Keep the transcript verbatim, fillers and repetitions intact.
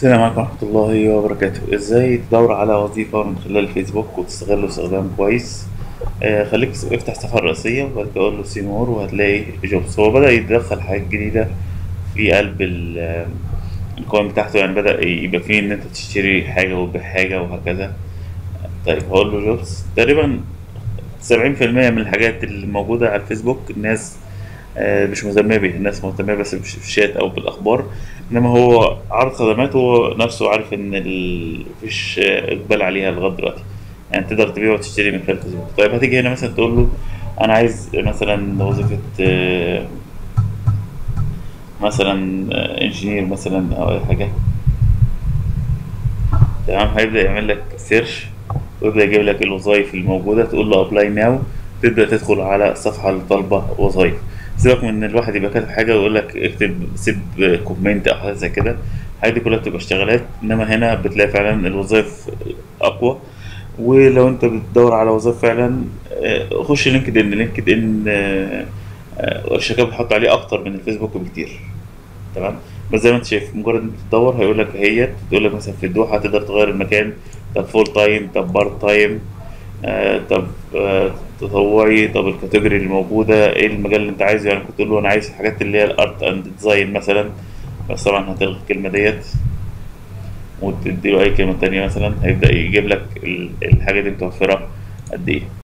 السلام عليكم ورحمة الله وبركاته. ازاي تدور على وظيفة من خلال الفيسبوك وتستغله استخدام كويس؟ آه خليك افتح الصفحة الرئيسية وبعد كده قول له سي مور وهتلاقي جوبس. هو بدأ يدخل حاجات جديدة في قلب ال- آه، القوائم بتاعته، يعني بدأ يبقى فيه إن أنت تشتري حاجة وتبيع حاجة وهكذا. طيب هقول له جوبس. تقريبا سبعين في المية من الحاجات اللي موجودة على الفيسبوك الناس آه، مش مهتمة بيها. الناس مهتمة بس بالشات أو بالأخبار، إنما هو عرض خدمات هو نفسه عارف إن ال- مفيش آه، إقبال عليها لغاية دلوقتي. يعني تقدر تبيع وتشتري من خلال الفيسبوك. طيب هتيجي هنا مثلا تقول له أنا عايز مثلا وظيفة آه، مثلا انجينير مثلا أو أي حاجة. تمام، هيبدأ يعمل لك سيرش ويبدأ يجيب لك الوظائف الموجودة، تقول له ابلاي ناو، تبدأ تدخل على الصفحة اللي طالبة وظائف. سيبك من ان الواحد يبقى كاتب حاجة ويقول لك اكتب سيب كومنت او حاجة زي كده. الحاجات دي كلها بتبقى اشتغالات، انما هنا بتلاقي فعلا الوظائف اقوى. ولو انت بتدور على وظائف فعلا، آه، خش لينكد ان. لينكد ان آه، آه، الشركات بتحط عليه اكتر من الفيسبوك بكتير. تمام. بس زي ما انت شايف، مجرد انت تدور هيقول لك هي تقول لك مثلا في الدوحه تقدر تغير المكان. طب فول تايم، طب بارت تايم، آه طب آه تطوعي، طب الكاتيجوري اللي موجوده ايه، المجال اللي انت عايزه. يعني كنت تقول له انا عايز الحاجات اللي هي الارت اند ديزاين مثلا، بس طبعا هتلغي الكلمه ديت وتدي له اي كلمه تانية مثلا، هيبدا يجيب لك ال- الحاجه دي متوفره قد ايه.